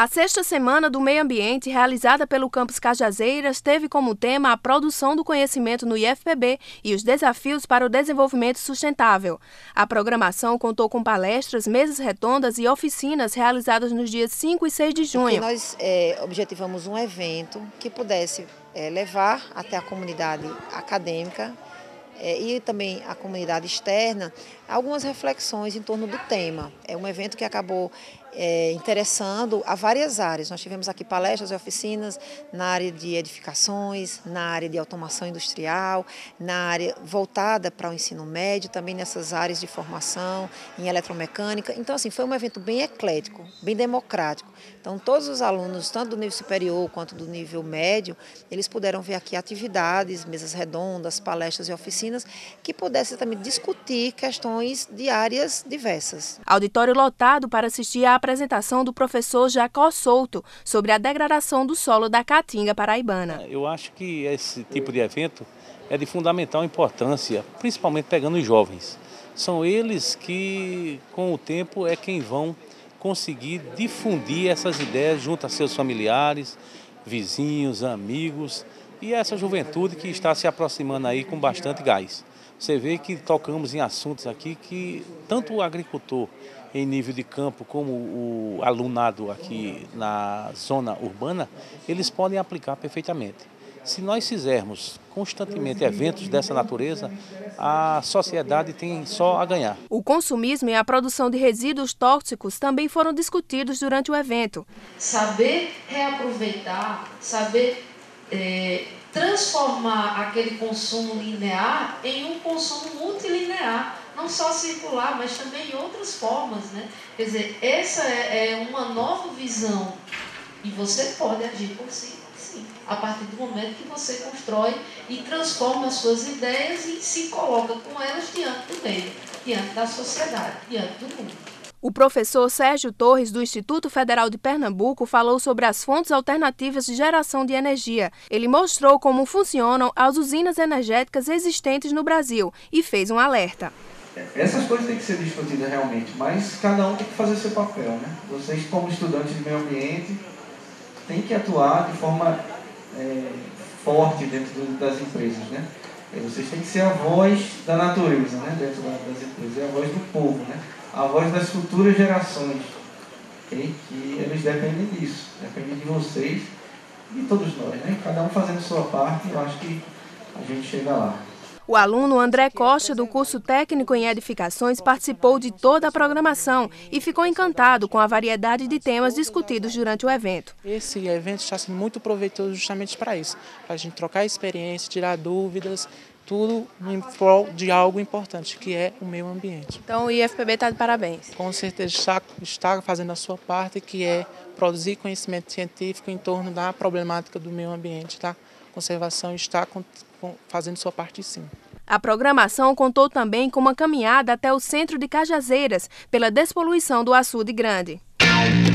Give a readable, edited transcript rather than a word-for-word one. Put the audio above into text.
A 6ª Semana do Meio Ambiente, realizada pelo Campus Cajazeiras, teve como tema a produção do conhecimento no IFPB e os desafios para o desenvolvimento sustentável. A programação contou com palestras, mesas redondas e oficinas realizadas nos dias 5 e 6 de junho. Nós objetivamos um evento que pudesse levar até a comunidade acadêmica e também a comunidade externa algumas reflexões em torno do tema. É um evento que acabou interessando a várias áreas. Nós tivemos aqui palestras e oficinas na área de edificações, na área de automação industrial, na área voltada para o ensino médio, também nessas áreas de formação, em eletromecânica. Então, assim, foi um evento bem eclético, bem democrático. Então, todos os alunos, tanto do nível superior quanto do nível médio, eles puderam ver aqui atividades, mesas redondas, palestras e oficinas que pudessem também discutir questões de áreas diversas. Auditório lotado para assistir à apresentação do professor Jacó Souto sobre a degradação do solo da Caatinga paraibana. Eu acho que esse tipo de evento é de fundamental importância, principalmente pegando os jovens. São eles que, com o tempo, é quem vão conseguir difundir essas ideias junto a seus familiares, vizinhos, amigos e essa juventude que está se aproximando aí com bastante gás. Você vê que tocamos em assuntos aqui que tanto o agricultor em nível de campo como o alunado aqui na zona urbana, eles podem aplicar perfeitamente. Se nós fizermos constantemente eventos dessa natureza, a sociedade tem só a ganhar. O consumismo e a produção de resíduos tóxicos também foram discutidos durante o evento. Saber reaproveitar, saber transformar aquele consumo linear em um consumo multilinear, não só circular, mas também em outras formas, né? Quer dizer, essa é uma nova visão e você pode agir por si, sim, a partir do momento que você constrói e transforma as suas ideias e se coloca com elas diante do meio, diante da sociedade, diante do mundo. O professor Sérgio Torres, do Instituto Federal de Pernambuco, falou sobre as fontes alternativas de geração de energia. Ele mostrou como funcionam as usinas energéticas existentes no Brasil e fez um alerta. Essas coisas têm que ser discutidas realmente, mas cada um tem que fazer seu papel, né? Vocês, como estudantes de meio ambiente, têm que atuar de forma forte dentro das empresas, né? Vocês têm que ser a voz da natureza, né? Dentro das empresas, é a voz do povo, né? A voz das futuras gerações, okay? Que eles dependem disso, dependem de vocês e de todos nós, né? Cada um fazendo sua parte, eu acho que a gente chega lá. O aluno André Costa, do curso técnico em edificações, participou de toda a programação e ficou encantado com a variedade de temas discutidos durante o evento. Esse evento está sendo muito proveitoso justamente para isso, para a gente trocar experiência, tirar dúvidas, tudo em prol de algo importante, que é o meio ambiente. Então o IFPB está de parabéns. Com certeza está fazendo a sua parte, que é produzir conhecimento científico em torno da problemática do meio ambiente, tá? Conservação está fazendo sua parte, sim. A programação contou também com uma caminhada até o centro de Cajazeiras pela despoluição do açude grande.